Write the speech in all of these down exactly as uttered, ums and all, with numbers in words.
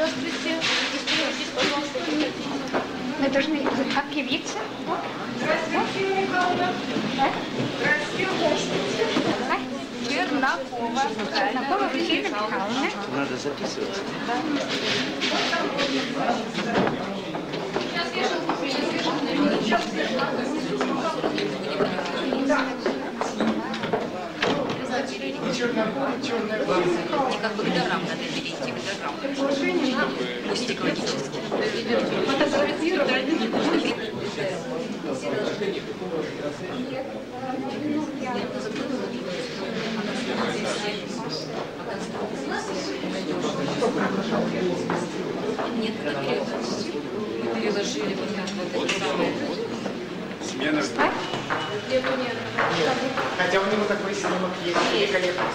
Здравствуйте. Представьтесь, пожалуйста. Мы должны, как певица. Здравствуйте, Михайловна. Здравствуйте. Чернакова. Чернакова Василия Михайловна. Надо записывать. Да. Сейчас вешалку принесу. Сейчас Не как бы к дарам надо перейти, к дарам. Пусть экологически. Нет, это переложили вот так вот это самое. Смена. Хотя у него такой снимок есть. Великолепно.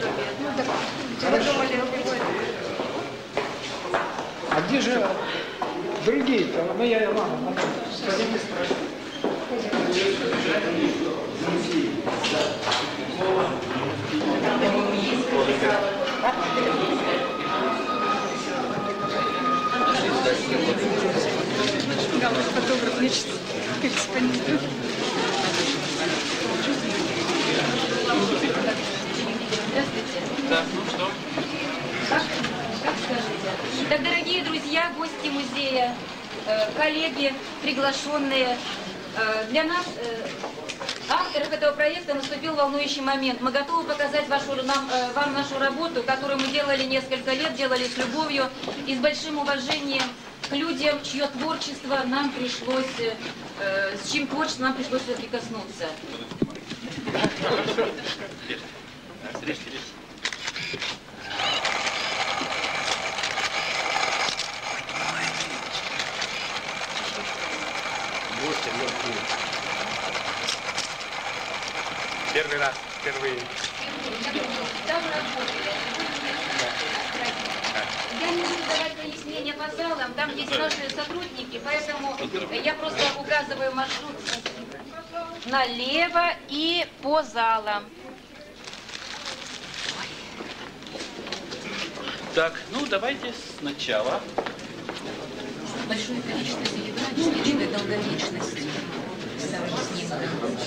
А где же другие-то? Ну, я, ладно, спасибо, спрашиваю. Фотограф, значит, корреспондент. Здравствуйте. Да, ну что? Как, как скажете? Так, дорогие друзья, гости музея, э, коллеги, приглашенные, э, для нас, э, авторов этого проекта, наступил волнующий момент. Мы готовы показать вашу, нам, э, вам нашу работу, которую мы делали несколько лет, делали с любовью и с большим уважением к людям, чье творчество нам пришлось, э, с чьим творчеством нам пришлось соприкоснуться. Первый раз, впервые. Там работали. Я не буду давать пояснения по залам, там есть наши сотрудники, поэтому я просто указываю маршрут налево и по залам. Так, ну давайте сначала. Большое количество серебра обеспечивает долговечность старых снимков.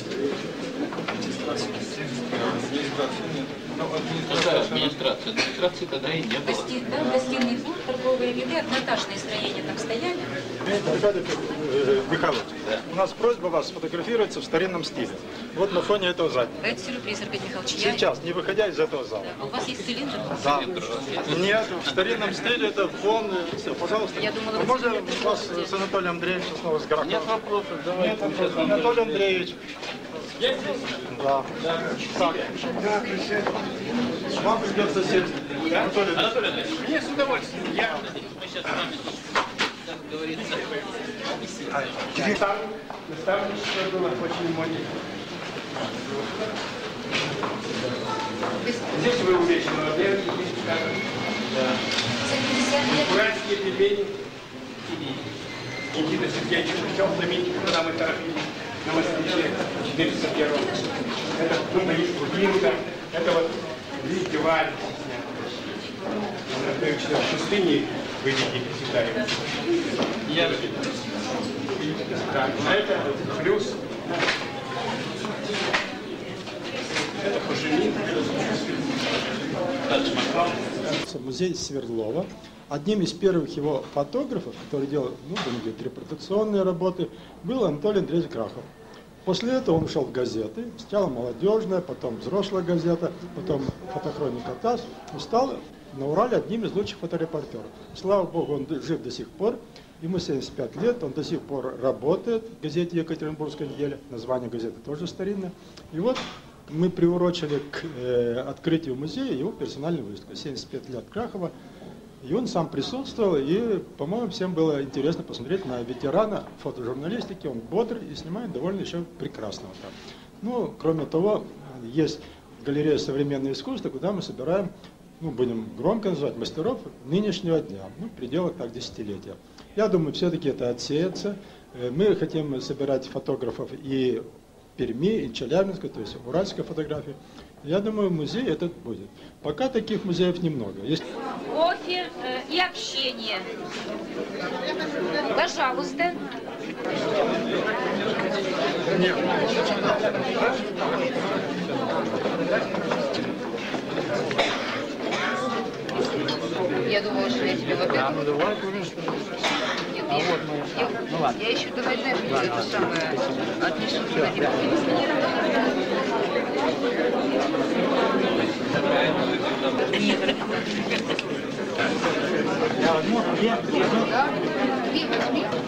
Да, администрация. Администрации тогда и не было. Гости, да, гостиный двор, торговые ряды, одноэтажные строения там стояли. Аркадий Михайлович, да. У нас просьба вас сфотографироваться в старинном стиле. Вот на фоне этого заднего. Это сюрприз, Аркадий Михайлович. Сейчас, не выходя из этого зала. Да. А у вас есть цилиндр? Да. Нет, в старинном стиле это фон. Все, пожалуйста. Я думала, вы можно цилиндр вас хотите. с Анатолием Андреевичем снова с Гороховым? Нет вопросов, давайте. Нет вопросов. Анатолий Андреевич. Да. Так. Вам придется сесть. Да? Анатолий Анатолий Андреевич, Мне с удовольствием. Я... мы сейчас с вами, как говорится, Там наставничество было очень модно. Здесь вы увечены, а здесь скажем. Уральские пельмени. Никита Сергеевич Хрущев, заметьте, когда мы торопились на москвиче четыреста первого. Это Глинка, это вот, видите, Валь. В пустыне вы видите Китая. я Да, а это плюс. Это Хожемин. Музей Свердлова. Одним из первых его фотографов, который делал, ну, будем говорить, репродукционные работы, был Анатолий Андреевич Крахов. После этого он ушел в газеты, сначала молодежная, потом взрослая газета, потом фотохроника ТАСС, и стал на Урале одним из лучших фоторепортеров. Слава Богу, он жив до сих пор, ему семьдесят пять лет, он до сих пор работает в газете «Екатеринбургская неделя», название газеты тоже старинное. И вот мы приурочили к э, открытию музея его персональную выставку, семьдесят пять лет Крахова. И он сам присутствовал, и, по-моему, всем было интересно посмотреть на ветерана фотожурналистики. Он бодрый и снимает довольно еще прекрасно. Вот так. Ну, кроме того, есть галерея современного искусства, куда мы собираем, ну, будем громко называть, мастеров нынешнего дня, ну, в пределах так десятилетия. Я думаю, все-таки это отсеется. Мы хотим собирать фотографов и Перми, и Челябинска, то есть уральской фотографии. Я думаю, музей этот будет. Пока таких музеев немного. Есть... Кофе э, и общение. Пожалуйста. Я думала, что я тебе вот это... Ну давай, конечно. Нет, А я, вот моя. я, Ну ладно. я еще до войны буду это самое отнесу туда. Я возьму, я возьму. Две возьми.